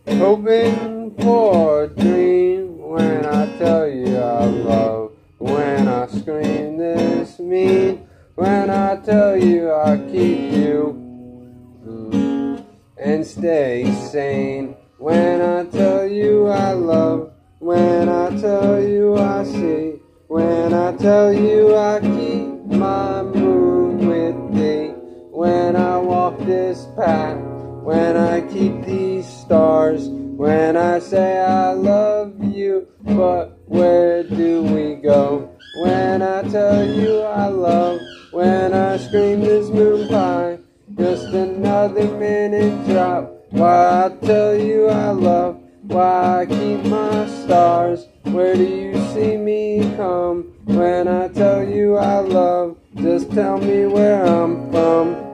hoping for a dream when I tell you I love. When I scream this mean, when I tell you I keep you and stay sane. When I tell you I love, when I tell you I see, when I tell you I keep my moon with thee. When I walk this path, when I keep these stars, when I say I love you, but where do we go? When I tell you I love, when I scream this moon pie, just another minute drop. Why I tell you I love, why I keep my stars. Where do you see me come? When I tell you I love, just tell me where I'm from.